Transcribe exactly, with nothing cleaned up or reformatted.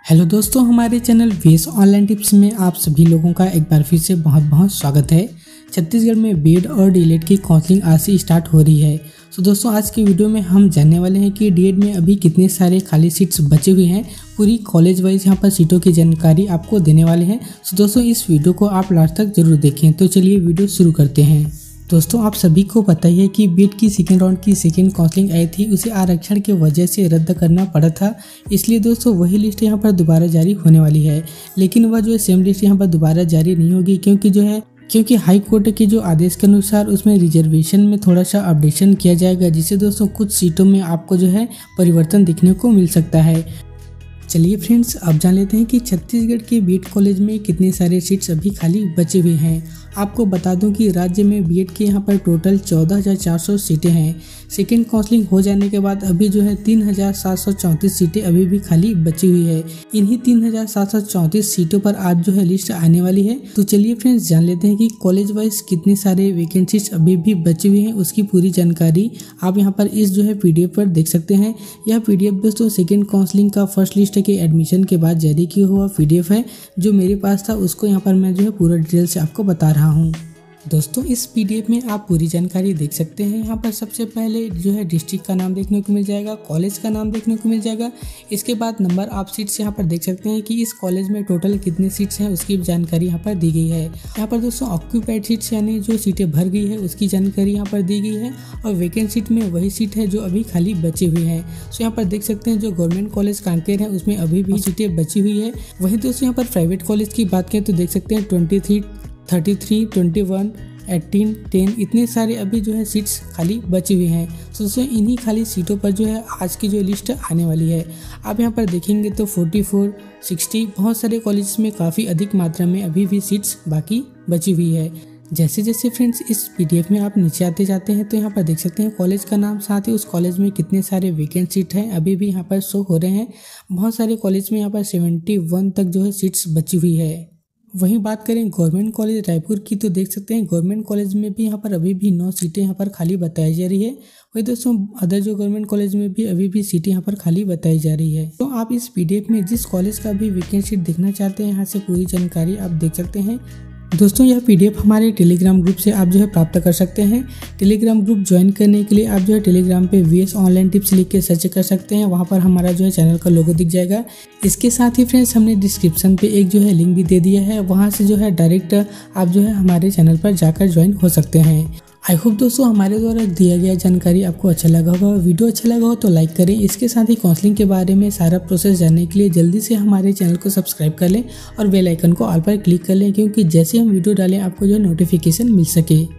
Hello दोस्तों, हमारे channel वेस ऑनलाइन टिप्स में आप सभी लोगों का एक बार फिर से बहुत बहुत स्वागत है। छत्तीसगढ़ में बीएड और डीएलएड की काउंसलिंग आज से स्टार्ट हो रही है। तो दोस्तों, आज की वीडियो में हम जानने वाले हैं कि डीएड में अभी कितने सारे खाली सीट्स बचे हुए हैं। पूरी कॉलेज वाइज यहाँ पर सीटों की जानकारी आपको देने वाले हैं। तो दोस्तों, इस वीडियो को आप लास्ट तक जरूर देखें। तो चलिए वीडियो शुरू करते हैं। दोस्तों, आप सभी को पता ही है कि बीएड की सेकेंड राउंड की सेकेंड काउंसलिंग आई थी, उसे आरक्षण की वजह से रद्द करना पड़ा था। इसलिए दोस्तों वही लिस्ट यहाँ पर दोबारा जारी होने वाली है, लेकिन वह जो है सेम लिस्ट यहाँ पर दोबारा जारी नहीं होगी, क्योंकि जो है क्योंकि हाई कोर्ट के जो आदेश के अनुसार उसमें रिजर्वेशन में थोड़ा सा अपडेशन किया जाएगा, जिससे दोस्तों कुछ सीटों में आपको जो है परिवर्तन देखने को मिल सकता है। चलिए फ्रेंड्स, अब जान लेते हैं कि छत्तीसगढ़ के बीएड कॉलेज में कितने सारे सीट्स अभी खाली बचे हुए हैं। आपको बता दूं कि राज्य में बीएड के यहाँ पर टोटल चौदह हज़ार चार सौ सीटें हैं। सेकेंड काउंसलिंग हो जाने के बाद अभी जो है तीन हज़ार सात सौ चौंतीस सीटें अभी भी खाली बची हुई है। इन्हीं तीन हज़ार सात सौ चौंतीस सीटों पर आज जो है लिस्ट आने वाली है। तो चलिए फ्रेंड्स, जान लेते हैं कि कॉलेज वाइज कितने सारे वैकेंसीज अभी भी बची हुई हैं, उसकी पूरी जानकारी आप यहाँ पर इस जो है पीडीएफ पर देख सकते हैं। यह पीडीएफ दोस्तों सेकेंड काउंसलिंग का फर्स्ट लिस्ट के एडमिशन के बाद जारी किया हुआ पीडीएफ है, जो मेरे पास था। उसको यहाँ पर मैं जो है पूरा डिटेल से आपको बता रहा हूँ। दोस्तों, इस पीडीएफ में आप पूरी जानकारी देख सकते हैं। यहाँ पर सबसे पहले जो है डिस्ट्रिक्ट का नाम देखने को मिल जाएगा, कॉलेज का नाम देखने को मिल जाएगा। इसके बाद नंबर ऑफ सीट्स यहाँ पर देख सकते हैं कि इस कॉलेज में टोटल कितने सीट्स हैं, उसकी जानकारी यहाँ पर दी गई है। यहाँ पर दोस्तों ऑक्यूपाइड सीट्स यानी जो सीटें भर गई है उसकी जानकारी यहाँ पर दी गई है, और वैकेंट सीट में वही सीट है जो अभी खाली बची हुई है। सो यहाँ पर देख सकते हैं जो गवर्नमेंट कॉलेज कांकेर है उसमें अभी भी सीटें बची हुई है। वहीं दोस्तों यहाँ पर प्राइवेट कॉलेज की बात करें तो देख सकते हैं twenty three thirty three twenty one eighteen ten इतने सारे अभी जो है सीट्स खाली बची हुई हैं। तो दोस्तों इन्हीं खाली सीटों पर जो है आज की जो लिस्ट आने वाली है। आप यहाँ पर देखेंगे तो फोर्टी फोर सिक्सटी बहुत सारे कॉलेज में काफ़ी अधिक मात्रा में अभी भी सीट्स बाकी बची हुई है। जैसे जैसे फ्रेंड्स इस पीडीएफ में आप नीचे आते जाते हैं तो यहाँ पर देख सकते हैं कॉलेज का नाम, साथ ही उस कॉलेज में कितने सारे वैकेंट सीट हैं अभी भी यहाँ पर शो हो रहे हैं। बहुत सारे कॉलेज में यहाँ पर सेवेंटी वन तक जो है सीट्स बची हुई है। वहीं बात करें गवर्नमेंट कॉलेज रायपुर की तो देख सकते हैं गवर्नमेंट कॉलेज में भी यहाँ पर अभी भी नौ सीटें यहाँ पर खाली बताई जा रही है। वही दोस्तों अदर जो गवर्नमेंट कॉलेज में भी अभी भी सीटें यहाँ पर खाली बताई जा रही है। तो आप इस पीडीएफ में जिस कॉलेज का भी वैकेंट सीट देखना चाहते हैं यहाँ से पूरी जानकारी आप देख सकते हैं। दोस्तों यह पीडीएफ हमारे टेलीग्राम ग्रुप से आप जो है प्राप्त कर सकते हैं। टेलीग्राम ग्रुप ज्वाइन करने के लिए आप जो है टेलीग्राम पे वीएस ऑनलाइन टिप्स लिख के सर्च कर सकते हैं। वहां पर हमारा जो है चैनल का लोगो दिख जाएगा। इसके साथ ही फ्रेंड्स हमने डिस्क्रिप्शन पे एक जो है लिंक भी दे दिया है, वहां से जो है डायरेक्ट आप जो है हमारे चैनल पर जाकर ज्वाइन हो सकते हैं। आई होप दोस्तों हमारे द्वारा दिया गया जानकारी आपको अच्छा लगा होगा। वीडियो अच्छा लगा हो तो लाइक करें। इसके साथ ही काउंसलिंग के बारे में सारा प्रोसेस जानने के लिए जल्दी से हमारे चैनल को सब्सक्राइब कर लें और बेल आइकन को ऑल पर क्लिक कर लें, क्योंकि जैसे हम वीडियो डालें आपको जो नोटिफिकेशन मिल सके।